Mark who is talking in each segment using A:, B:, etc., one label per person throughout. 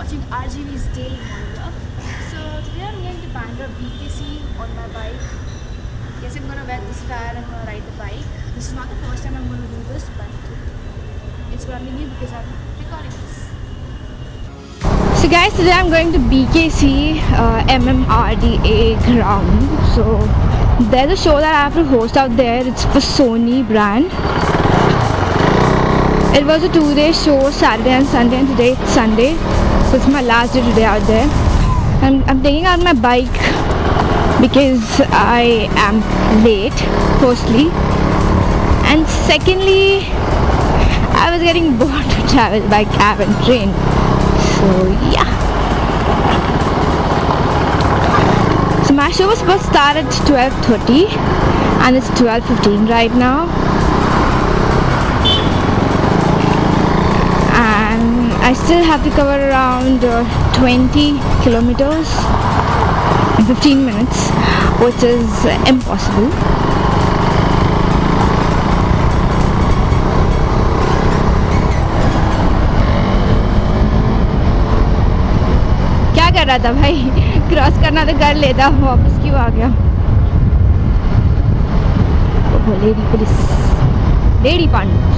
A: watching RGV's daily vlog. So today I'm going to Bandra BKC on my bike. Yes, I'm gonna wet this tire and I'm gonna ride the bike. This is not the first time I'm gonna do this, but it's gonna be new because I'm recording this. So guys, today I'm going to BKC MMRDA ground. So there's a show that I have to host out there. It's for Sony brand. It was a 2-day show, Saturday and Sunday, and today it's Sunday. So it's my last day today out there. I'm taking out my bike because I am late, firstly. And secondly, I was getting bored to travel by cab and train. So yeah. So my show was supposed to start at 12:30 and it's 12:15 right now. And I still have to cover around 20 kilometers in 15 minutes, which is impossible. क्या कर रहा था भाई? Cross करना तो कर लेता, वापस क्यों आ गया? ओह, लेडी पुलिस, लेडी पांडु।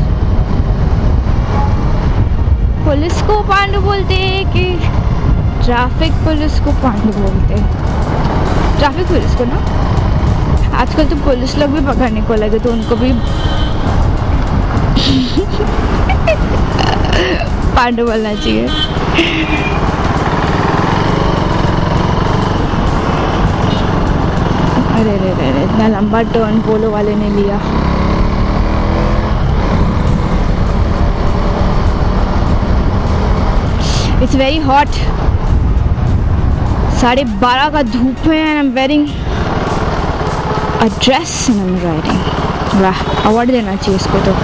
A: पुलिस को पांडु बोलते हैं कि ट्रैफिक पुलिस को पांडु बोलते हैं? ट्रैफिक पुलिस को ना। आजकल तो पुलिस लोग भी पकड़ने को लगे, तो उनको भी पांडु बोलना चाहिए। अरे रे रे रे, इतना लंबा टर्न पोलो वाले ने लिया। It's very hot. 12:30 का धूप है and I'm wearing a dress and I'm riding. वाह, अवार्ड देना चाहिए इसको तो।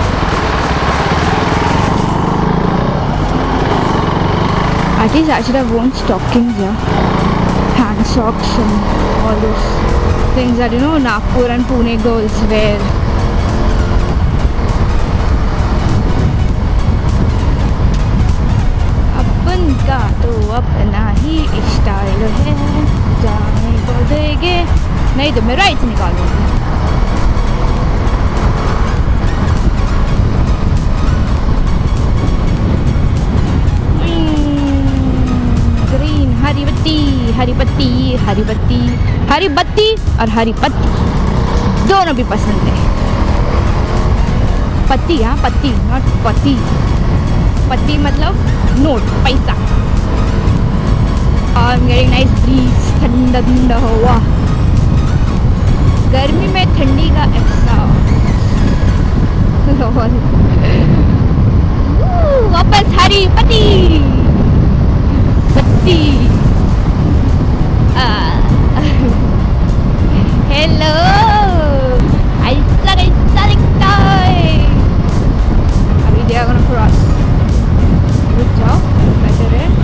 A: At least I should have worn stockings, yeah, hand socks and all those things that, you know, Nagpur and Pune girls wear. का तो अपना ही style है, जाने को देंगे, नहीं तो मैं राइट निकाल दूँगी। ग्रीन, हरी बत्ती, हरी बत्ती, हरी बत्ती, हरी बत्ती और हरी पत्ती दोनों भी पसंद है। पत्ती, हाँ पत्ती, नॉट पत्ती। पत्ती मतलब नोट, पैसा। I'm getting nice breeze, ठंडा ठंडा हवा, गर्मी में ठंडी का एहसास। वापस हरी पत्ती, पत्ती। हेलो, ऐसा कैसा दिखता है? अभी they are gonna cross. रुक जाओ, बेटर है।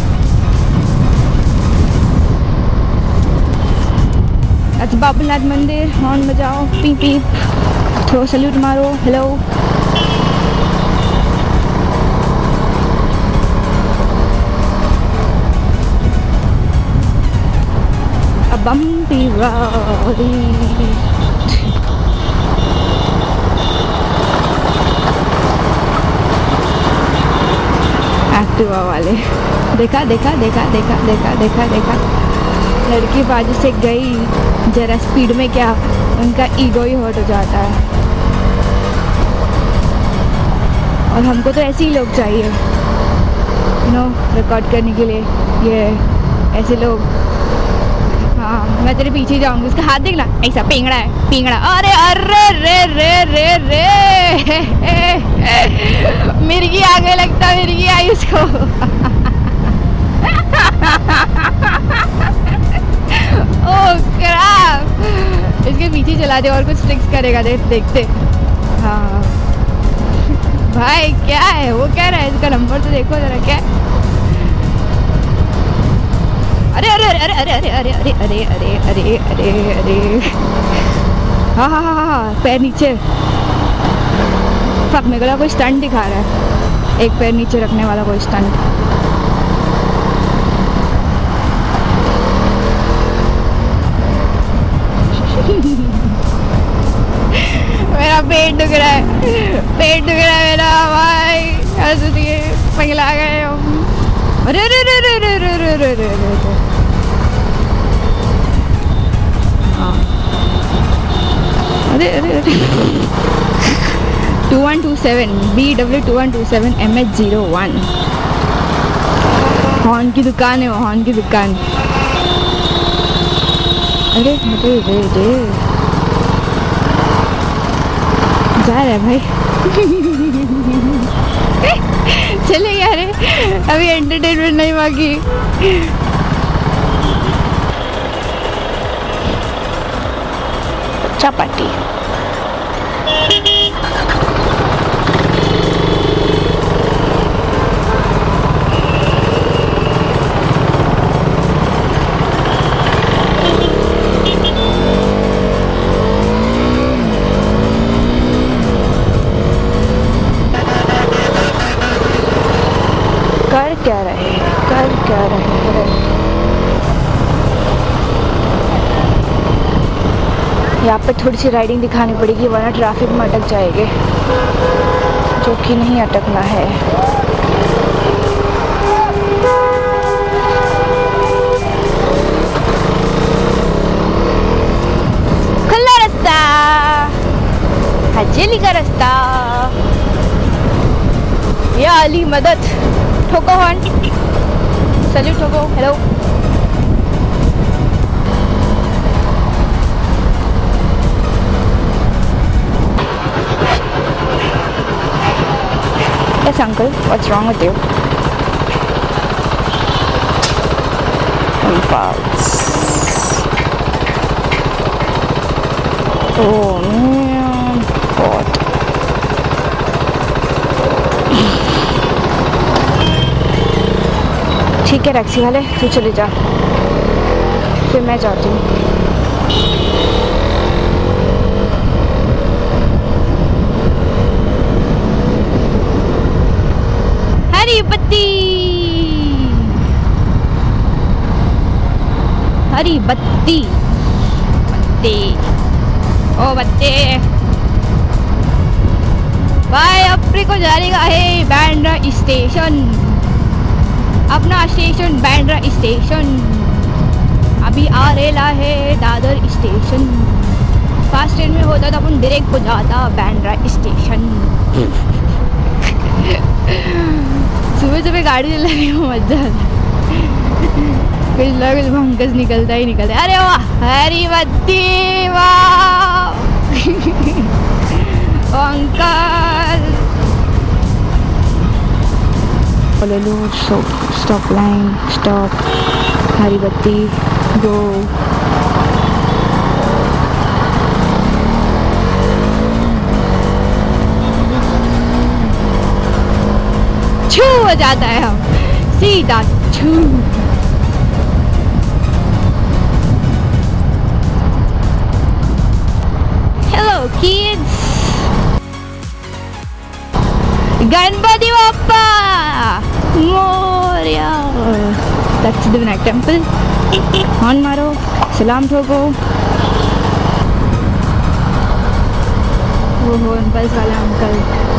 A: That's बाबूनाथ मंदिर। हॉर्न बजाओ, पीप पीप, थ्रो सल्यूट मारो, hello. A bumpy road। Activa वाले, देखा देखा देखा देखा देखा देखा देखा, लड़की बाजू से गई, जरा स्पीड में क्या उनका ईगो ही हर्ट हो जाता है। और हमको तो ऐसे ही लोग चाहिए, यू नो, रिकॉर्ड करने के लिए। ये ऐसे लोग। हाँ, मैं तेरे पीछे ही जाऊंगी। उसका हाथ देखना, ऐसा पिंगड़ा है, पिंगड़ा। अरे अरे रे रे रे रे, मिर्गी आ गई लगता, मिर्गी आई उसको। ओह क्रैप, इसके पीछे चला दे और कुछ ट्रिक्स करेगा, देखते। हाँ भाई, क्या है वो, कह रहा है इसका नंबर तो देखो जरा, क्या है? अरे अरे अरे अरे अरे अरे अरे अरे अरे अरे अरे अरे, हाँ हाँ हाँ हाँ, पैर नीचे। फक, मेरे को कोई स्टंट दिखा रहा है, एक पैर नीचे रखने वाला कोई स्टंट।
B: रहा है, पेट दुख रहा है मेरा भाई, पगला गए हम। अरे अरे अरे अरे अरे अरे अरे अरे अरे, अरे अरे अरे 2127 BW2127 MH01 हॉर्न की दुकान है वो, हॉर्न की दुकान। अरे अरे अरे अरे जा रहा है भाई। चले गया रे, अभी एंटरटेनमेंट नहीं बाकी। चपाटी क्या रहे, कर क्या रहे। यहाँ पे थोड़ी सी राइडिंग दिखानी पड़ेगी वरना ट्रैफिक में अटक जाएंगे, जो कि नहीं अटकना है। खुला रास्ता, हजेली का रास्ता। या अली मदद, ठोको हॉर्न, सैल्यूट ठोको, hello. Yes uncle, what's wrong with you? Impulse. Oh man, God. ठीक है टैक्सी वाले, तू चले जा, फिर मैं जाती हूँ। हरी बत्ती, हरी बत्ती, बत्ती, ओ बत्ती भाई। अपने को जाएगा है बांद्रा स्टेशन, अपना स्टेशन बांद्रा स्टेशन। अभी आ रेला है दादर स्टेशन। फास्ट ट्रेन में होता तो अपन डायरेक्ट को जाता बांद्रा स्टेशन। सुबह सुबह गाड़ी चलाने में मजा आता, कुछ ना कुछ भंकस निकलता ही निकलता है। अरे वाह, हरी बत्ती, वाह अंकल। स्टॉप लाइन, स्टॉप, हरी बत्ती, गो। छू हो जाता है हम, सीधा छू। Hello kids, Ganpati Bappa Morya. That's Siddhivinayak temple. Horn मारो, सलाम ठोको। वो हो इम्पल्स वाला अंकल।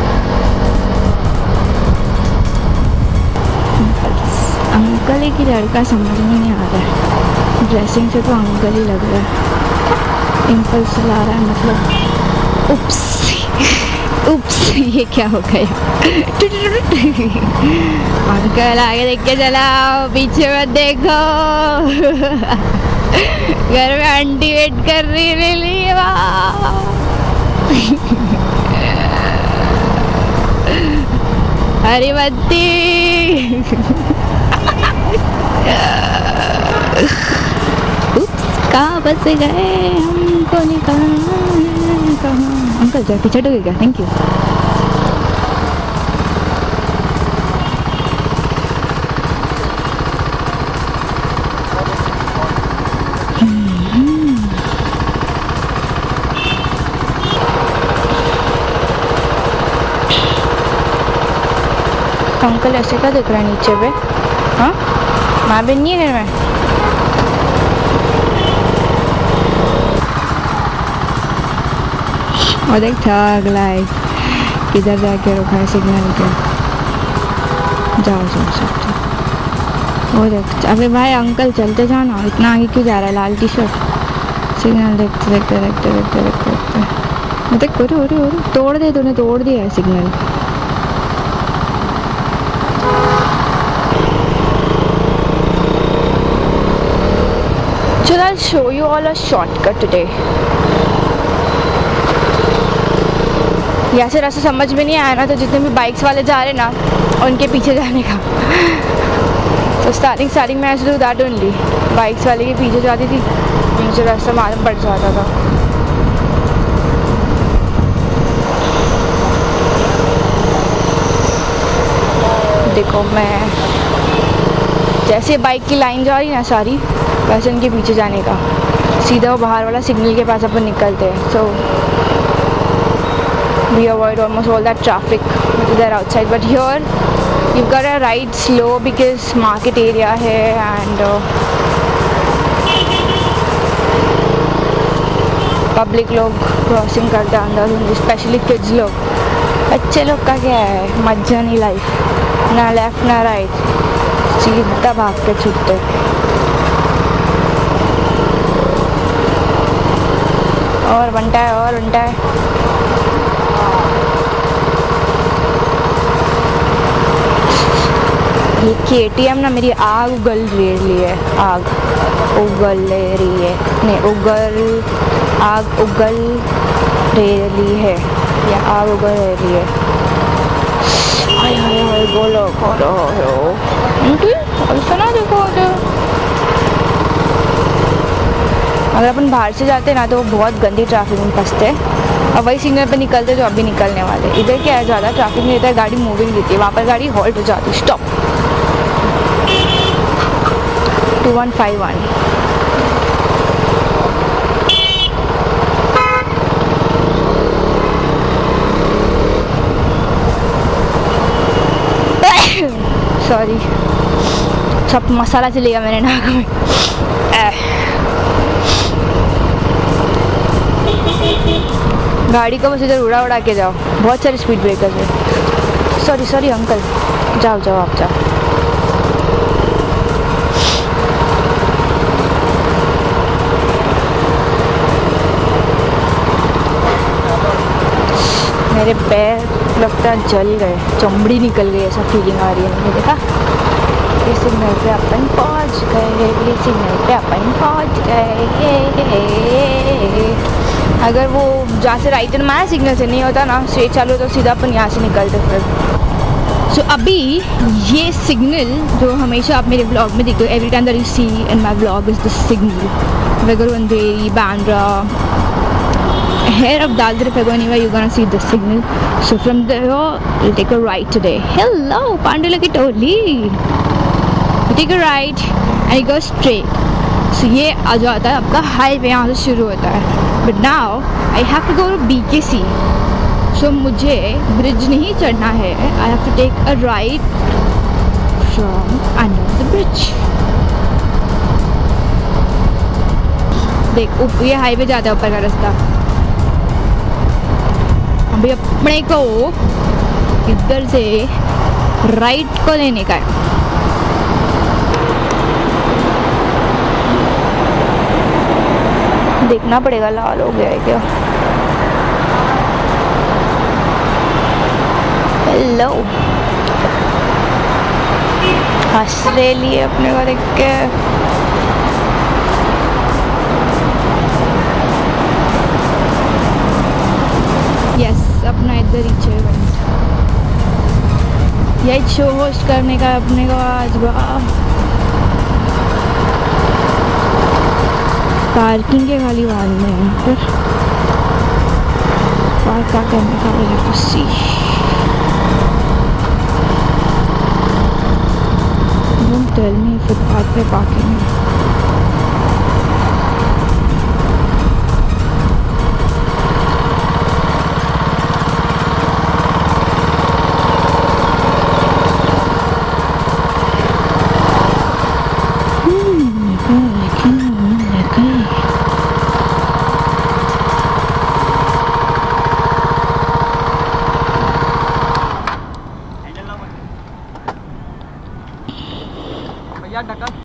B: अंकल ही की लड़का समझ में नहीं आ रहा है, ड्रेसिंग से तो अंकल ही लग रहा है। इम्पल्स ला रहा है मतलब। उप्स उप्स, ये क्या हो गया। अंकल आगे देख के चलाओ, पीछे मत देखो। घर में आंटी वेट कर रही है, लिए हरी बत्ती। कहाँ बस गए, हमको निकालना कहाँ। अंकल जा पीछे टोके क्या, थैंक यू। अंकल ऐसे क्या दिख रहा है नीचे पे? हाँ, माँ बहन नहीं है घर में? और देख ठग लाइक किधर जाके रुका है सिग्नल के। जाओ जाओ सब वो देख। अबे भाई अंकल चलते जाना, इतना आगे क्यों जा रहा है? लाल टी शर्ट सिग्नल देखते देखते देखते देखते देखते देखते देख। अरे तोड़ दे, तूने तोड़ दिया है सिग्नल। चलो I'll show you all a shortcut today. यहाँ से रास्ता समझ में नहीं आया ना, तो जितने भी बाइक्स वाले जा रहे ना उनके पीछे जाने का। तो स्टार्टिंग में ऐसे टू दैट ओनली, बाइक्स वाले के पीछे जाती थी, मुझे रास्ता मालूम पड़ जाता था। देखो मैं जैसे बाइक की लाइन जा रही ना सारी, वैसे उनके पीछे जाने का, सीधा वो बाहर वाला सिग्नल के पास अपन निकलते हैं। So we avoid almost all that traffic which is there outside, but here you've got to ride slow because market area है and public लोग क्रॉसिंग करते हैं अंदर, स्पेशली किड्स लोग। बच्चे लोग का क्या है, मजा नहीं लाइफ, ना लेफ्ट ना राइट, सीधा भाग के छूटते। और बनता है ये KTM ना मेरी आग उगल रही है, आग उगल रही है, नहीं आग उगल रही है या आग उगल रही है। हाय बोलो करो ऐसा ना देखो। अगर अपन बाहर से जाते ना तो बहुत गंदी ट्रैफिक में फंसते हैं, और वही सिग्नल पे निकलते जो अभी निकलने वाले। इधर क्या है, ज़्यादा ट्रैफिक नहीं रहता है, गाड़ी मूविंग रहती है, वहाँ पर गाड़ी हॉल्ट हो जाती है, स्टॉप। 2151 सॉरी, सब मसाला चलेगा मेरे नाक में। गाड़ी को बस इधर उड़ा के जाओ, बहुत सारे स्पीड ब्रेकर्स है। सॉरी अंकल, जाओ आप जाओ। मेरे पैर लगता जल गए, चमड़ी निकल गई, ऐसा फीलिंग आ रही है मुझे। देखा, ये सिग्नल पे अपन पहुंच गए, अगर वो जहाँ से राइट टर्न मारा सिग्नल से नहीं होता ना, स्ट्रेट चालू तो सीधा अपन यहाँ से निकलते फिर। सो अभी ये सिग्नल जो हमेशा आप मेरे ब्लॉग में देखते हो, every time that you see in my blog is the signal, whether Andheri, Bandra, here of Dadar, if I go anywhere, you're gonna see the signal. So from there, you'll take a right today. Hello, Pandulaki Toli. You take a right and you go straight. So ये आ जाता है आपका highway, यहाँ से शुरू होता है. But now I have to go to BKC. So मुझे ब्रिज नहीं चढ़ना है. I have to take a right from under the bridge. देख, ये हाईवे जाता है ऊपर का रास्ता. अभी अपने को इधर से राइट को लेने का है. देखना पड़ेगा लाल हो गया है क्या. हेलो, हंस रहे लिए अपने को देख के. यस, अपना इधर ही चाहिए. यही शो होस्ट करने का अपने को आज. पार्किंग के खाली वाल में है पर पार्क का करने का मुझे तो see. Don't tell me footpath पे पार्किंग है.
C: या ढका